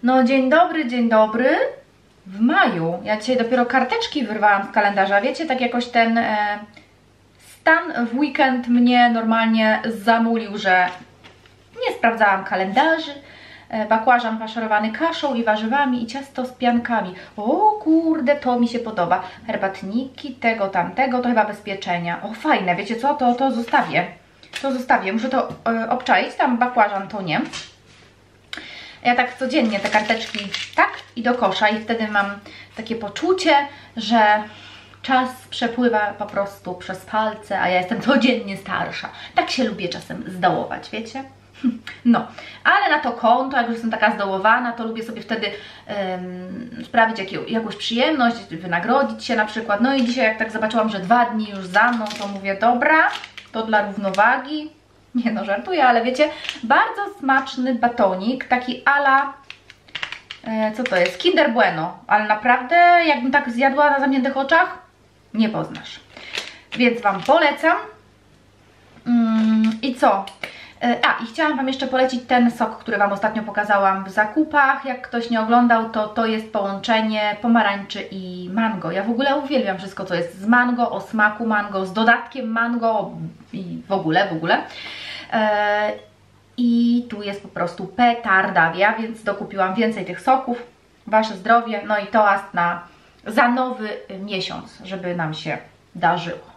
No dzień dobry. W maju. Ja dzisiaj dopiero karteczki wyrwałam z kalendarza. Wiecie, tak jakoś ten stan w weekend mnie normalnie zamulił, że nie sprawdzałam kalendarzy. Bakłażan faszerowany kaszą i warzywami i ciasto z piankami. O kurde, to mi się podoba. Herbatniki, tego, tamtego, to chyba bezpieczenia. O fajne, wiecie co, to zostawię. To zostawię, muszę to obczaić, tam bakłażan to nie. Ja tak codziennie te karteczki tak i do kosza i wtedy mam takie poczucie, że czas przepływa po prostu przez palce, a ja jestem codziennie starsza. Tak się lubię czasem zdołować, wiecie? No, ale na to konto, jak już jestem taka zdołowana, to lubię sobie wtedy sprawić jakąś przyjemność, wynagrodzić się na przykład. No i dzisiaj jak tak zobaczyłam, że 2 dni już za mną, to mówię, dobra, to dla równowagi. Nie no, żartuję, ale wiecie, bardzo smaczny batonik, taki ala, co to jest? Kinder Bueno, ale naprawdę jakbym tak zjadła na zamkniętych oczach, nie poznasz. Więc Wam polecam. I co? I chciałam Wam jeszcze polecić ten sok, który Wam ostatnio pokazałam w zakupach. Jak ktoś nie oglądał, to jest połączenie pomarańczy i mango. Ja w ogóle uwielbiam wszystko, co jest z mango, o smaku mango, z dodatkiem mango i w ogóle. I tu jest po prostu petardawia, więc dokupiłam więcej tych soków. Wasze zdrowie, no i toast za nowy miesiąc, żeby nam się darzyło.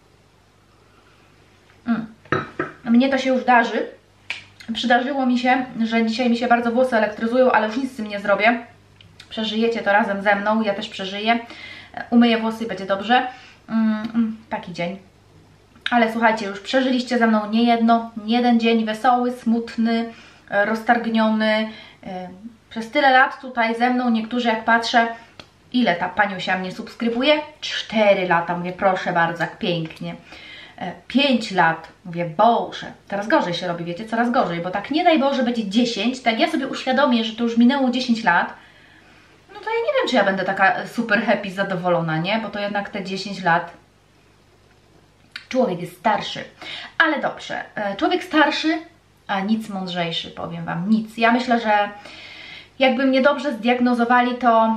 Mnie to się już darzy. Przydarzyło mi się, że dzisiaj mi się bardzo włosy elektryzują, ale już nic z tym nie zrobię. Przeżyjecie to razem ze mną, ja też przeżyję. Umyję włosy i będzie dobrze. Taki dzień. Ale słuchajcie, już przeżyliście ze mną nie jeden dzień wesoły, smutny, roztargniony. Przez tyle lat tutaj ze mną, niektórzy jak patrzę, ile ta paniusia mnie subskrybuje? 4 lata, mówię, proszę bardzo, jak pięknie. 5 lat, mówię, Boże, teraz gorzej się robi, wiecie, coraz gorzej, bo tak nie daj Boże będzie 10, tak ja sobie uświadomię, że to już minęło 10 lat, no to ja nie wiem, czy ja będę taka super happy, zadowolona, nie, bo to jednak te 10 lat człowiek jest starszy, ale dobrze, człowiek starszy, a nic mądrzejszy, powiem Wam, nic. Ja myślę, że jakby mnie dobrze zdiagnozowali, to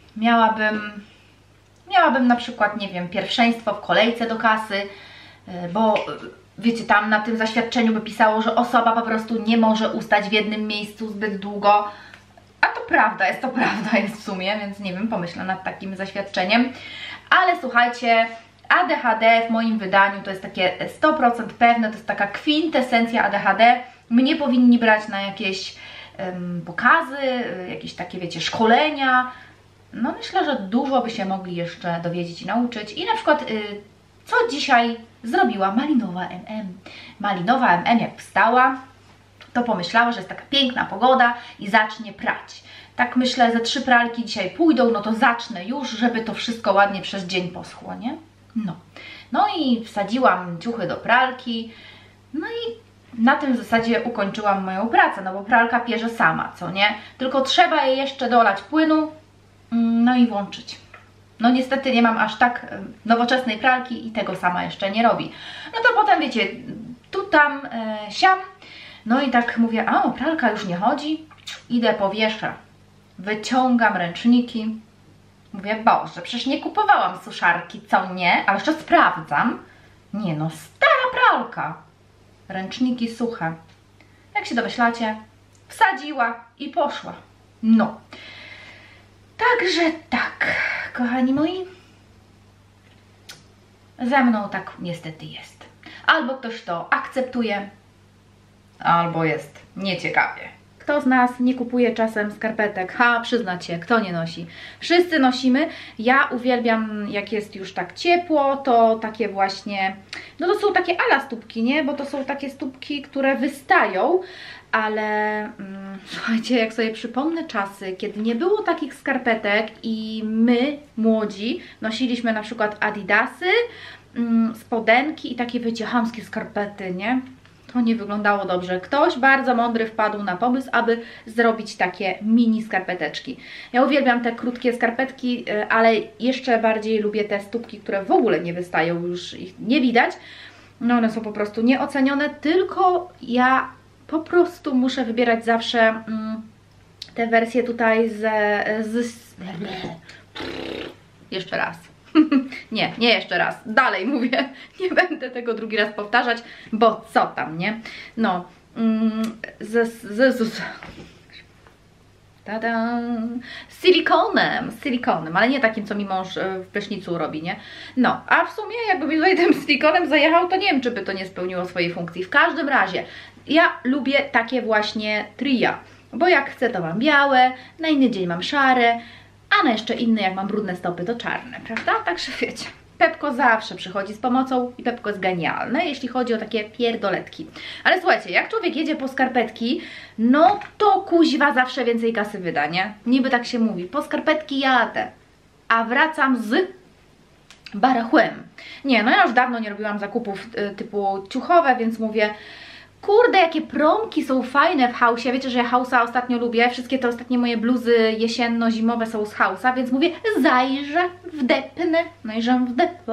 miałabym na przykład, nie wiem, pierwszeństwo w kolejce do kasy, bo wiecie, tam na tym zaświadczeniu by pisało, że osoba po prostu nie może ustać w jednym miejscu zbyt długo, a to prawda jest w sumie, więc nie wiem, pomyślę nad takim zaświadczeniem, ale słuchajcie, ADHD w moim wydaniu to jest takie 100% pewne, to jest taka kwintesencja ADHD. Mnie powinni brać na jakieś pokazy, jakieś takie, wiecie, szkolenia. No myślę, że dużo by się mogli jeszcze dowiedzieć i nauczyć. I na przykład, co dzisiaj zrobiła Malinowa MM. Malinowa MM jak wstała, to pomyślała, że jest taka piękna pogoda i zacznie prać. Tak myślę, ze 3 pralki dzisiaj pójdą, no to zacznę już, żeby to wszystko ładnie przez dzień poschło, nie? No i wsadziłam ciuchy do pralki, no i na tym w zasadzie ukończyłam moją pracę, no bo pralka pierze sama, co nie? Tylko trzeba jej jeszcze dolać płynu, no i włączyć. No niestety nie mam aż tak nowoczesnej pralki i tego sama jeszcze nie robi. No to potem wiecie, tu tam, siam, no i tak mówię, a pralka już nie chodzi, idę powieszę, wyciągam ręczniki. Mówię, Boże, przecież nie kupowałam suszarki, co nie? Ale jeszcze sprawdzam. Nie no, stara pralka. Ręczniki suche. Jak się domyślacie, wsadziła i poszła. No. Także tak, kochani moi. Ze mną tak niestety jest. Albo ktoś to akceptuje, albo jest nieciekawie. Kto z nas nie kupuje czasem skarpetek? Przyznać się, kto nie nosi? Wszyscy nosimy. Ja uwielbiam, jak jest już tak ciepło, to takie właśnie, no to są takie ala stópki, nie? Bo to są takie stópki, które wystają, ale słuchajcie, jak sobie przypomnę czasy, kiedy nie było takich skarpetek i my, młodzi, nosiliśmy na przykład adidasy, spodenki i takie, wiecie, chamskie skarpety, nie? To nie wyglądało dobrze. Ktoś bardzo mądry wpadł na pomysł, aby zrobić takie mini skarpeteczki. Ja uwielbiam te krótkie skarpetki, ale jeszcze bardziej lubię te stópki, które w ogóle nie wystają, już ich nie widać. No one są po prostu nieocenione, tylko ja po prostu muszę wybierać zawsze te wersje tutaj jeszcze raz. Nie jeszcze raz. Dalej mówię. Nie będę tego drugi raz powtarzać, bo co tam, nie? No. Z silikonem, ale nie takim, co mi mąż w prysznicu robi, nie? No, a w sumie jakby mi tutaj tym silikonem zajechał, to nie wiem, czy by to nie spełniło swojej funkcji. W każdym razie, ja lubię takie właśnie tria, bo jak chcę, to mam białe, na inny dzień mam szare, a na jeszcze inny, jak mam brudne stopy, to czarne, prawda? Także wiecie. Pepko zawsze przychodzi z pomocą i Pepko jest genialne, jeśli chodzi o takie pierdoletki. Ale słuchajcie, jak człowiek jedzie po skarpetki, no to kuźwa zawsze więcej kasy wyda, nie? Niby tak się mówi, po skarpetki jadę, a wracam z barachłem. Nie, no ja już dawno nie robiłam zakupów typu ciuchowe, więc mówię, kurde, jakie promki są fajne w Hausie. Wiecie, że ja Hausa ostatnio lubię. Wszystkie te ostatnie moje bluzy jesienno-zimowe są z Hausa, więc mówię, zajrzę, wdepnę. No i żem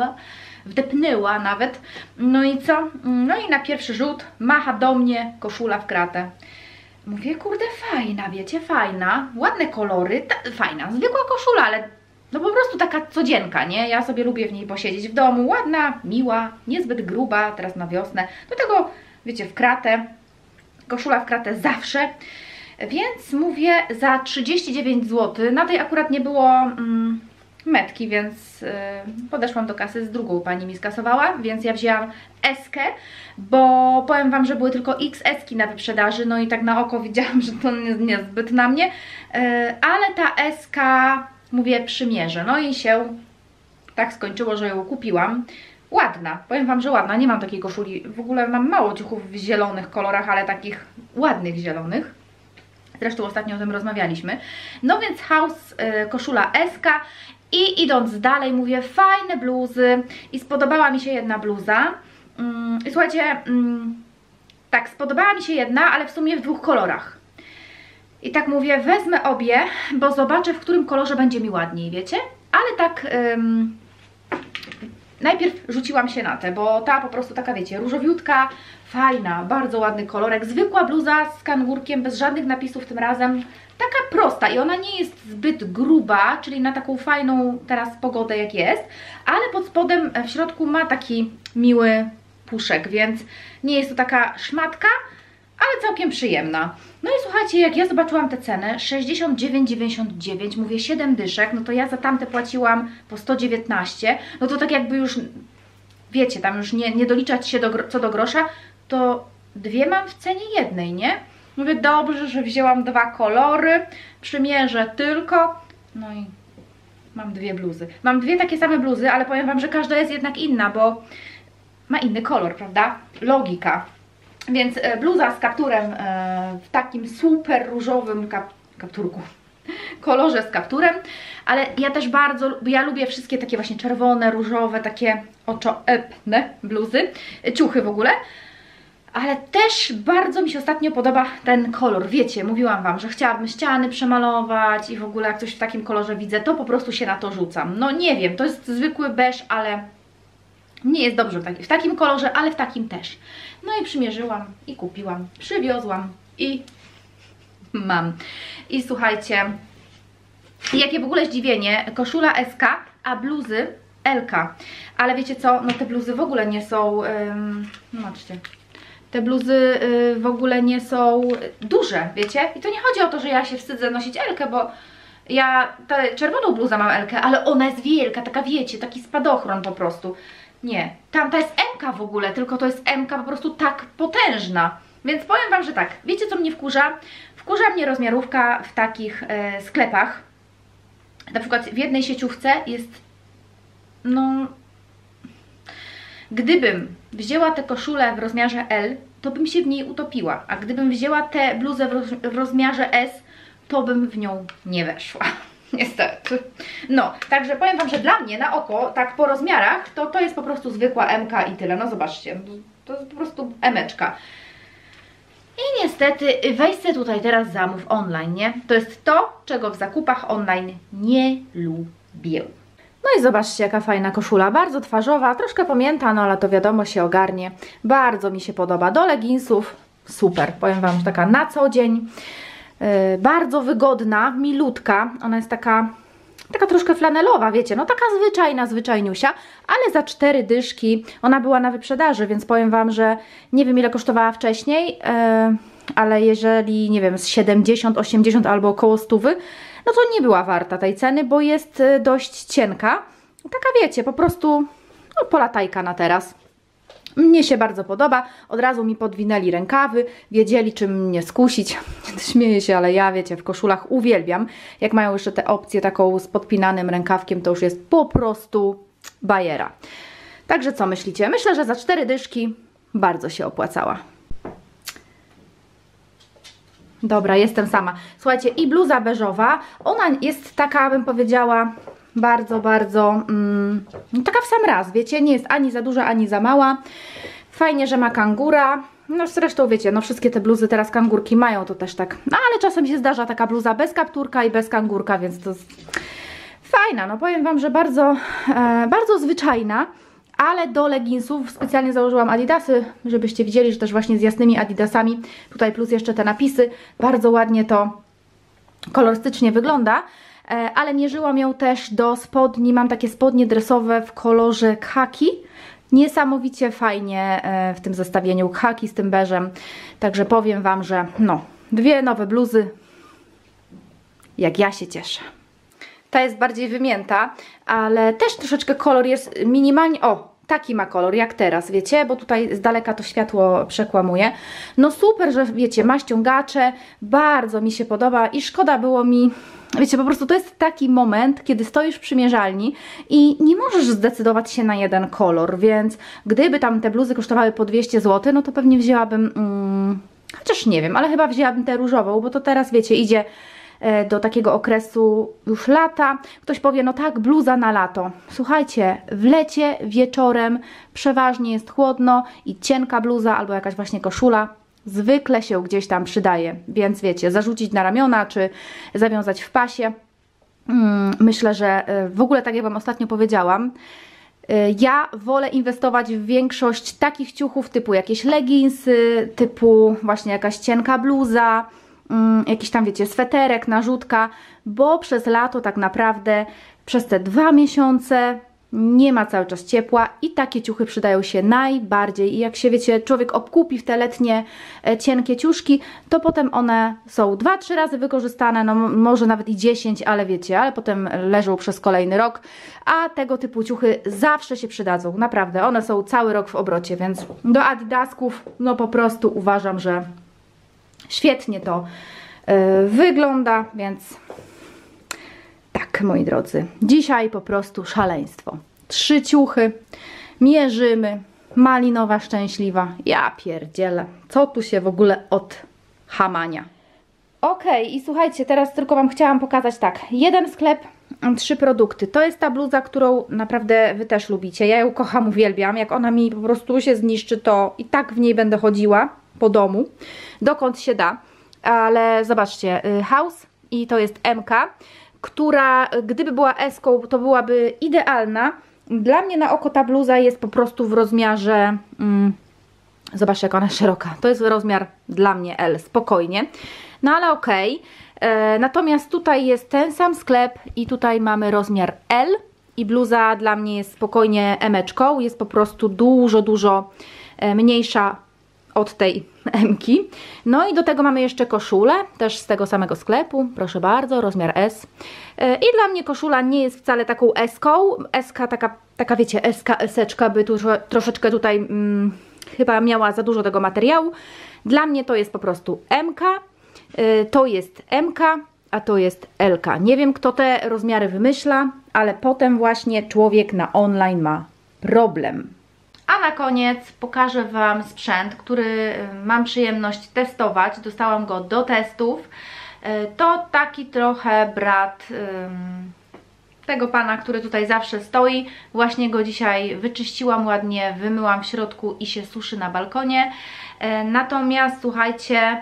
wdepnęła nawet. No i co? No i na pierwszy rzut macha do mnie koszula w kratę. Mówię, kurde, fajna, wiecie, fajna. Ładne kolory, fajna, zwykła koszula, ale no po prostu taka codzienka, nie? Ja sobie lubię w niej posiedzieć w domu. Ładna, miła, niezbyt gruba, teraz na wiosnę. Do tego, wiecie, w kratę, koszula w kratę zawsze, więc mówię za 39 zł, na tej akurat nie było metki, więc podeszłam do kasy, z drugą pani mi skasowała, więc ja wzięłam S-kę, bo powiem wam, że były tylko XS-ki na wyprzedaży, no i tak na oko widziałam, że to niezbyt na mnie, ale ta S-ka, mówię, przymierzę, no i się tak skończyło, że ją kupiłam. Ładna, powiem wam, że ładna, nie mam takiej koszuli, w ogóle mam mało ciuchów w zielonych kolorach, ale takich ładnych zielonych. Zresztą ostatnio o tym rozmawialiśmy. No więc House, koszula S-ka i idąc dalej mówię, fajne bluzy i spodobała mi się jedna bluza. I słuchajcie, tak, spodobała mi się jedna, ale w sumie w dwóch kolorach. I tak mówię, wezmę obie, bo zobaczę, w którym kolorze będzie mi ładniej, wiecie? Ale tak... Najpierw rzuciłam się na tę, bo ta po prostu taka, wiecie, różowiutka, fajna, bardzo ładny kolorek, zwykła bluza z kangurkiem, bez żadnych napisów tym razem, taka prosta i ona nie jest zbyt gruba, czyli na taką fajną teraz pogodę jak jest, ale pod spodem w środku ma taki miły puszek, więc nie jest to taka szmatka, ale całkiem przyjemna. No i słuchajcie, jak ja zobaczyłam te ceny, 69,99, mówię 7 dyszek, no to ja za tamte płaciłam po 119, no to tak jakby już, wiecie, tam już nie doliczać się co do grosza, to dwie mam w cenie jednej, nie? Mówię, dobrze, że wzięłam dwa kolory, przymierzę tylko, no i mam dwie bluzy. Mam dwie takie same bluzy, ale powiem wam, że każda jest jednak inna, bo ma inny kolor, prawda? Logika. Więc bluza z kapturem w takim super różowym kapturku, kolorze z kapturem, ale ja też ja lubię wszystkie takie właśnie czerwone, różowe, takie oczoepne bluzy, ciuchy w ogóle, ale też bardzo mi się ostatnio podoba ten kolor, wiecie, mówiłam wam, że chciałabym ściany przemalować i w ogóle jak coś w takim kolorze widzę, to po prostu się na to rzucam. No nie wiem, to jest zwykły beż, ale nie jest dobrze w takim kolorze, ale w takim też. No i przymierzyłam i kupiłam, przywiozłam i mam. I słuchajcie, jakie w ogóle zdziwienie, koszula SK, a bluzy LK. Ale wiecie co, no te bluzy w ogóle nie są, no zobaczcie, te bluzy w ogóle nie są duże, wiecie? I to nie chodzi o to, że ja się wstydzę nosić LK, bo ja tę czerwoną bluzę mam LK, ale ona jest wielka, taka wiecie, taki spadochron po prostu. Nie, tamta jest MK w ogóle, tylko to jest MK po prostu tak potężna. Więc powiem wam, że tak, wiecie co mnie wkurza? Wkurza mnie rozmiarówka w takich sklepach. Na przykład w jednej sieciówce jest, no... Gdybym wzięła tę koszulę w rozmiarze L, to bym się w niej utopiła. A gdybym wzięła tę bluzę w rozmiarze S, to bym w nią nie weszła. Niestety. No, także powiem wam, że dla mnie na oko, tak po rozmiarach, to jest po prostu zwykła MK i tyle. No zobaczcie, to jest po prostu emeczka. I niestety weź se tutaj teraz zamów online, nie? To jest to, czego w zakupach online nie lubię. No i zobaczcie, jaka fajna koszula, bardzo twarzowa, troszkę pamięta, no ale to wiadomo, się ogarnie. Bardzo mi się podoba, do leginsów super, powiem wam, że taka na co dzień. Bardzo wygodna, milutka. Ona jest taka troszkę flanelowa, wiecie, no taka zwyczajniusia, ale za 4 dyszki ona była na wyprzedaży, więc powiem Wam, że nie wiem ile kosztowała wcześniej, ale jeżeli, nie wiem, z 70, 80 albo około 100, no to nie była warta tej ceny, bo jest dość cienka. Taka wiecie, po prostu no, polatajka na teraz. Mnie się bardzo podoba, od razu mi podwinęli rękawy, wiedzieli czym mnie skusić. Śmieję się, ale ja wiecie, w koszulach uwielbiam. Jak mają jeszcze tę opcję taką z podpinanym rękawkiem, to już jest po prostu bajera. Także co myślicie? Myślę, że za 4 dyszki bardzo się opłacała. Dobra, jestem sama. Słuchajcie, i bluza beżowa, ona jest taka, bym powiedziała, bardzo taka w sam raz, wiecie, nie jest ani za duża, ani za mała. Fajnie, że ma kangura. No zresztą wiecie, no wszystkie te bluzy teraz kangurki mają, to też tak. No ale czasem się zdarza taka bluza bez kapturka i bez kangurka, więc to jest fajna. No powiem Wam, że bardzo zwyczajna, ale do leginsów specjalnie założyłam adidasy, żebyście widzieli, że też właśnie z jasnymi adidasami. Tutaj plus jeszcze te napisy. Bardzo ładnie to kolorystycznie wygląda. Ale mierzyłam ją też do spodni, mam takie spodnie dresowe w kolorze khaki. Niesamowicie fajnie w tym zestawieniu khaki z tym beżem. Także powiem Wam, że no, 2 nowe bluzy, jak ja się cieszę. Ta jest bardziej wymięta, ale też troszeczkę kolor jest minimalnie, o, taki ma kolor jak teraz, wiecie, bo tutaj z daleka to światło przekłamuje. No super, że wiecie, ma ściągacze, bardzo mi się podoba i szkoda było mi, wiecie, po prostu to jest taki moment, kiedy stoisz w przymierzalni i nie możesz zdecydować się na jeden kolor, więc gdyby tam te bluzy kosztowały po 200 zł, no to pewnie wzięłabym, chociaż nie wiem, ale chyba wzięłabym tę różową, bo to teraz, wiecie, idzie do takiego okresu już lata. Ktoś powie, no tak, bluza na lato. Słuchajcie, w lecie wieczorem przeważnie jest chłodno i cienka bluza albo jakaś właśnie koszula zwykle się gdzieś tam przydaje. Więc wiecie, zarzucić na ramiona czy zawiązać w pasie. Myślę, że w ogóle tak jak Wam ostatnio powiedziałam, ja wolę inwestować w większość takich ciuchów typu jakieś leginsy, typu właśnie jakaś cienka bluza, jakiś tam wiecie, sweterek, narzutka, bo przez lato tak naprawdę przez te 2 miesiące nie ma cały czas ciepła i takie ciuchy przydają się najbardziej i jak się wiecie, człowiek obkupi w te letnie cienkie ciuszki, to potem one są 2-3 razy wykorzystane, no może nawet i 10, ale wiecie, ale potem leżą przez kolejny rok, a tego typu ciuchy zawsze się przydadzą, naprawdę, one są cały rok w obrocie, więc do adidasków no po prostu uważam, że świetnie to wygląda, więc tak, moi drodzy, dzisiaj po prostu szaleństwo. 3 ciuchy, mierzymy, malinowa szczęśliwa, ja pierdzielę, co tu się w ogóle od hamania. Okej, i słuchajcie, teraz tylko Wam chciałam pokazać tak, jeden sklep, 3 produkty. To jest ta bluza, którą naprawdę Wy też lubicie, ja ją kocham, uwielbiam, jak ona mi po prostu się zniszczy, to i tak w niej będę chodziła po domu, dokąd się da, ale zobaczcie, House i to jest MK, która gdyby była S-ką, to byłaby idealna. Dla mnie na oko ta bluza jest po prostu w rozmiarze, zobaczcie jak ona jest szeroka, to jest rozmiar dla mnie L, spokojnie, no ale okej. Natomiast tutaj jest ten sam sklep i tutaj mamy rozmiar L i bluza dla mnie jest spokojnie M-eczką, jest po prostu dużo mniejsza od tej M-ki. No i do tego mamy jeszcze koszulę, też z tego samego sklepu, proszę bardzo, rozmiar S. I dla mnie koszula nie jest wcale taką S-ką. S-ka taka wiecie, S-ka, S-eczka by tu troszeczkę tutaj chyba miała za dużo tego materiału. Dla mnie to jest po prostu M-ka, to jest M-ka, a to jest L-ka. Nie wiem kto te rozmiary wymyśla, ale potem właśnie człowiek na online ma problem. A na koniec pokażę Wam sprzęt, który mam przyjemność testować. Dostałam go do testów. To taki trochę brat tego pana, który tutaj zawsze stoi. Właśnie go dzisiaj wyczyściłam ładnie, wymyłam w środku i się suszy na balkonie. Natomiast słuchajcie,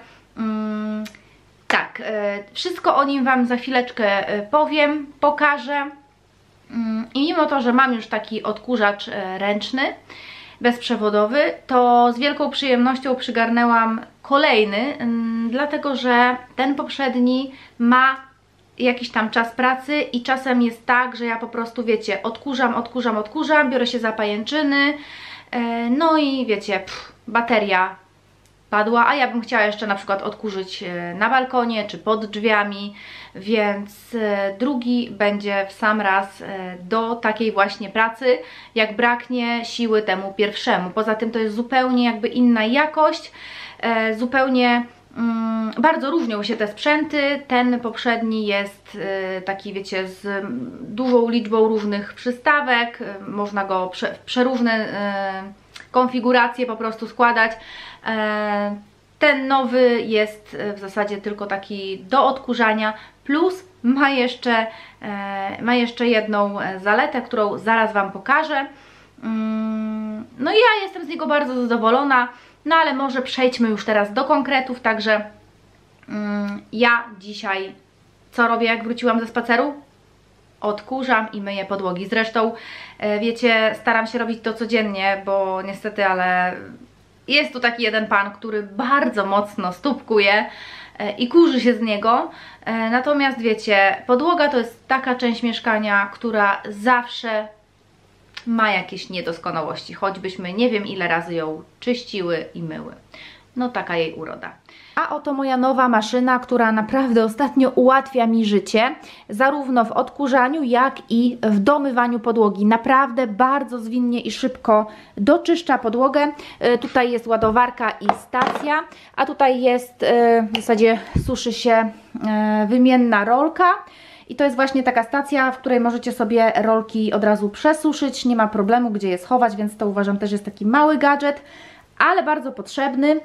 tak, wszystko o nim Wam za chwileczkę powiem, pokażę. I mimo to, że mam już taki odkurzacz ręczny, bezprzewodowy, to z wielką przyjemnością przygarnęłam kolejny, dlatego że ten poprzedni ma jakiś tam czas pracy i czasem jest tak, że ja po prostu, wiecie, odkurzam, biorę się za pajęczyny, no i wiecie, bateria padła, a ja bym chciała jeszcze na przykład odkurzyć na balkonie czy pod drzwiami, więc drugi będzie w sam raz do takiej właśnie pracy, jak braknie siły temu pierwszemu. Poza tym to jest zupełnie jakby inna jakość, zupełnie bardzo różnią się te sprzęty. Ten poprzedni jest taki, wiecie, z dużą liczbą różnych przystawek, można go w przeróżne konfiguracje po prostu składać. Ten nowy jest w zasadzie tylko taki do odkurzania, plus ma jeszcze jedną zaletę, którą zaraz Wam pokażę. No i ja jestem z niego bardzo zadowolona, no ale może przejdźmy już teraz do konkretów, także ja dzisiaj co robię, jak wróciłam ze spaceru? Odkurzam i myję podłogi. Zresztą wiecie, staram się robić to codziennie, bo niestety, ale jest tu taki jeden pan, który bardzo mocno stópkuje i kurzy się z niego. Natomiast wiecie, podłoga to jest taka część mieszkania, która zawsze ma jakieś niedoskonałości, choćbyśmy nie wiem ile razy ją czyściły i myły. No taka jej uroda. A oto moja nowa maszyna, która naprawdę ostatnio ułatwia mi życie, zarówno w odkurzaniu, jak i w domywaniu podłogi. Naprawdę bardzo zwinnie i szybko doczyszcza podłogę. Tutaj jest ładowarka i stacja, a tutaj jest w zasadzie suszy się wymienna rolka. I to jest właśnie taka stacja, w której możecie sobie rolki od razu przesuszyć, nie ma problemu gdzie je schować, więc to uważam też jest taki mały gadżet, ale bardzo potrzebny.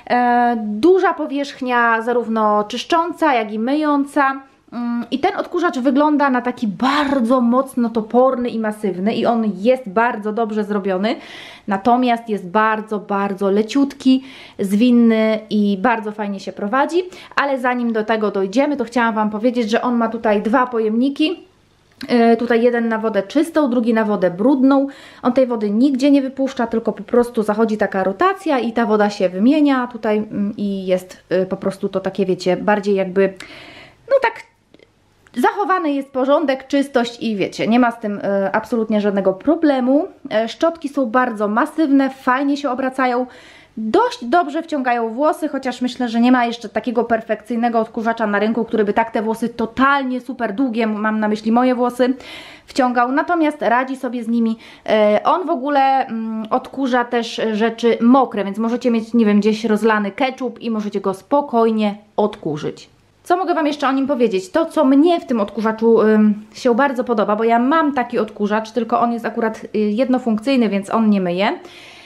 Duża powierzchnia zarówno czyszcząca, jak i myjąca. I ten odkurzacz wygląda na taki bardzo mocno toporny i masywny i on jest bardzo dobrze zrobiony, natomiast jest bardzo leciutki, zwinny i bardzo fajnie się prowadzi, ale zanim do tego dojdziemy, to chciałam Wam powiedzieć, że on ma tutaj dwa pojemniki. Tutaj jeden na wodę czystą, drugi na wodę brudną. On tej wody nigdzie nie wypuszcza, tylko po prostu zachodzi taka rotacja i ta woda się wymienia tutaj i jest po prostu to takie, wiecie, bardziej jakby, no tak zachowany jest porządek, czystość i wiecie, nie ma z tym absolutnie żadnego problemu. Szczotki są bardzo masywne, fajnie się obracają, dość dobrze wciągają włosy, chociaż myślę, że nie ma jeszcze takiego perfekcyjnego odkurzacza na rynku, który by tak te włosy totalnie super długie, mam na myśli moje włosy, wciągał, natomiast radzi sobie z nimi. On w ogóle odkurza też rzeczy mokre, więc możecie mieć, nie wiem, gdzieś rozlany ketchup i możecie go spokojnie odkurzyć. Co mogę Wam jeszcze o nim powiedzieć? To, co mnie w tym odkurzaczu się bardzo podoba, bo ja mam taki odkurzacz, tylko on jest akurat jednofunkcyjny, więc on nie myje,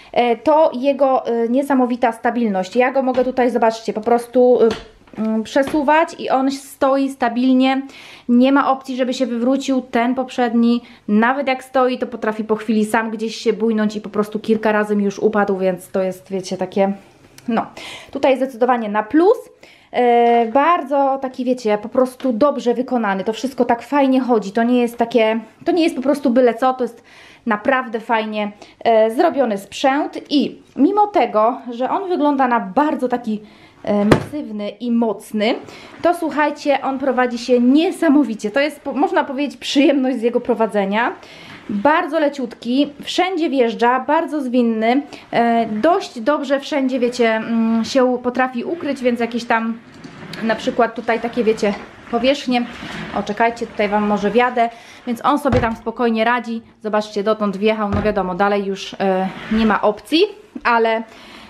to jego niesamowita stabilność. Ja go mogę tutaj, zobaczcie, po prostu przesuwać i on stoi stabilnie, nie ma opcji, żeby się wywrócił. Ten poprzedni, nawet jak stoi, to potrafi po chwili sam gdzieś się bujnąć i po prostu kilka razy mi już upadł, więc to jest, wiecie, takie, no, tutaj zdecydowanie na plus. Bardzo taki, wiecie, po prostu dobrze wykonany, to wszystko tak fajnie chodzi, to nie jest takie, to nie jest po prostu byle co, to jest naprawdę fajnie zrobiony sprzęt i mimo tego, że on wygląda na bardzo taki masywny i mocny, to słuchajcie, on prowadzi się niesamowicie, to jest, można powiedzieć, przyjemność z jego prowadzenia. Bardzo leciutki, wszędzie wjeżdża, bardzo zwinny, dość dobrze wszędzie, wiecie, się potrafi ukryć, więc jakieś tam na przykład tutaj takie, wiecie, powierzchnie, o czekajcie, tutaj Wam może wjadę, więc on sobie tam spokojnie radzi. Zobaczcie, dotąd wjechał, no wiadomo, dalej już nie ma opcji, ale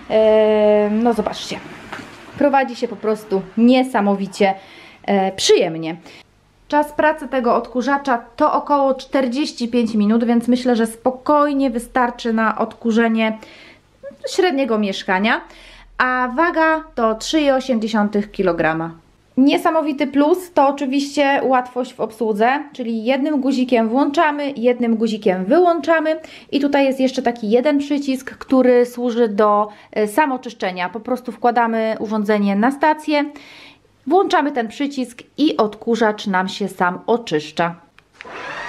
no zobaczcie, prowadzi się po prostu niesamowicie przyjemnie. Czas pracy tego odkurzacza to około 45 minut, więc myślę, że spokojnie wystarczy na odkurzenie średniego mieszkania, a waga to 3,8 kg. Niesamowity plus to oczywiście łatwość w obsłudze, czyli jednym guzikiem włączamy, jednym guzikiem wyłączamy i tutaj jest jeszcze taki jeden przycisk, który służy do samoczyszczenia. Po prostu wkładamy urządzenie na stację, włączamy ten przycisk i odkurzacz nam się sam oczyszcza.